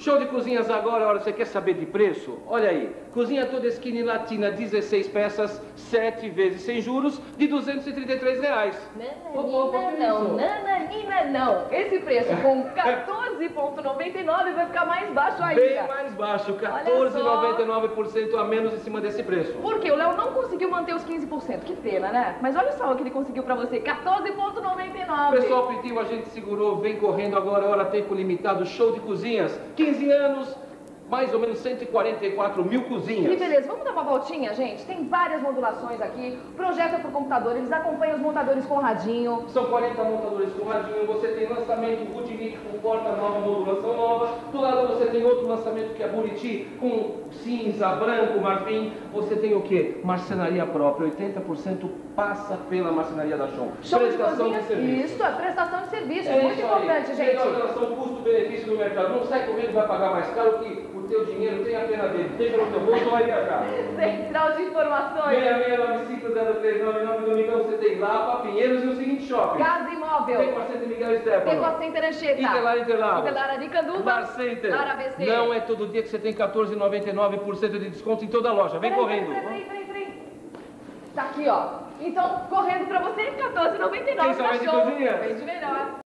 Show de cozinhas agora, olha, você quer saber de preço? Olha aí, cozinha toda skinny latina, 16 peças, 7 vezes sem juros, de R$233. Nananina não. Esse preço com 14,99 vai ficar mais baixo ainda. Bem mais baixo, 14,99% a menos em cima desse preço. Por quê? O Léo não conseguiu manter os 15%. Que pena, né? Mas olha só o que ele conseguiu pra você, 14,99. Pessoal pediu, a gente segurou, vem correndo agora, hora tempo limitado, show de cozinhas, 15 anos, mais ou menos 144 mil cozinhas. Que beleza, vamos dar uma voltinha, gente? Tem várias modulações aqui, projeta por computador, eles acompanham os montadores com radinho. São 40 montadores com radinho, você tem lançamento Budinic com porta nova, modulação nova. Do lado você tem outro lançamento que é Buriti com cinza, branco, marfim. Você tem o quê? Marcenaria própria, 80% passa pela marcenaria da Show. Prestação de serviço. Isso, é prestação de serviço, muito importante, gente. Melhor relação custo-benefício do mercado. Não sai correndo, vai pagar mais caro que o teu dinheiro tem a pena dele. Deixa no teu bolso, vai viajar. Central de informações. 66950399 Domingão, você tem Lapa, Pinheiros e o seguinte shopping. Casa Imóvel. Tem com a Center Miguel Estefano. Tem com a Center Anchieta. Interlar Interlagos. Interlar Aricanduva. Bar Center. Lar ABC. Não é todo dia que você tem 14,99% de desconto em toda a loja. Vem correndo. Peraí. Tá aqui, ó. Então, correndo pra você, 14,99. Quem sabe de cozinha? Vende melhor.